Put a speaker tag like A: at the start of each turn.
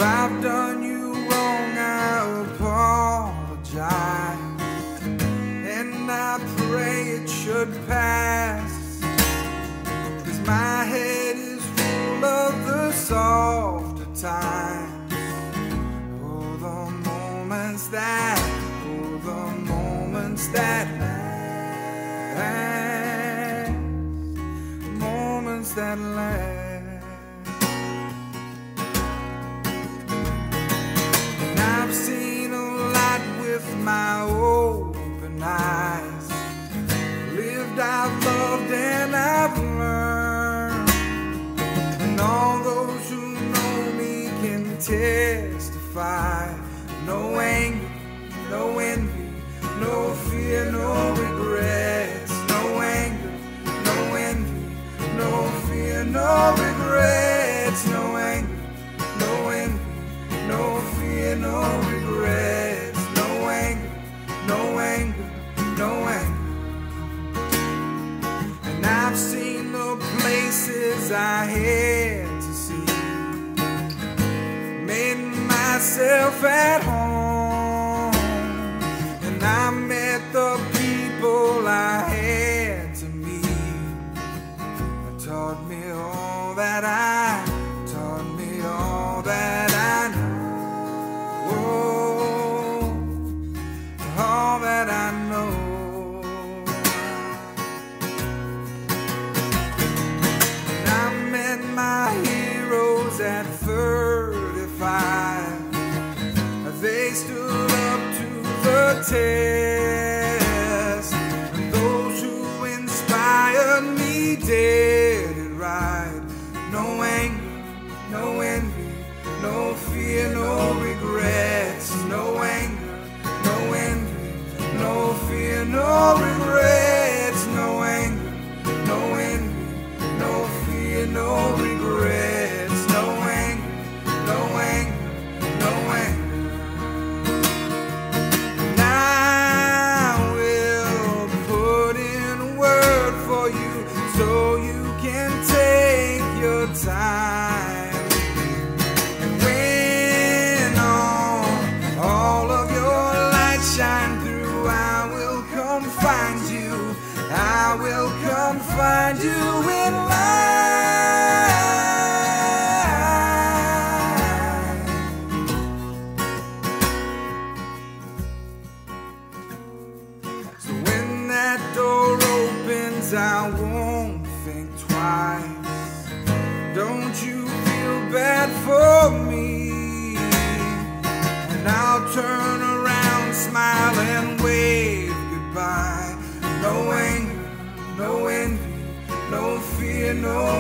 A: I've done you wrong, I apologize, and I pray it should pass, 'cause my head is full of the softer times. Oh, the moments that last, moments that last. I've seen a lot with my open eyes, lived, I've loved, and I've learned, and all those who know me can testify. No anger, no envy, no fear, no regrets. No anger, no envy, no fear, no regrets. No anger, no envy, no fear, no regrets. No anger, no anger, no anger. And I've seen the places I had to see, made myself at home, and I met the people I had to meet. It taught me all that taught me all that I know. All that I know. And I met my heroes at 35. They stood up to the test, and those who inspired me did it right. No anger, no envy, no fear, no regrets. No anger, no envy, no fear, no regrets. No anger, no envy, no fear, no regrets. No anger, no anger, no anger. And I will put in a word for you so you can take your time. And when all of your light shine through, I will come find you. I will come find you in light. So when that door opens, I won't think twice. Don't you feel bad for me? And I'll turn around, smile, and wave goodbye. No anger, no envy, no fear, no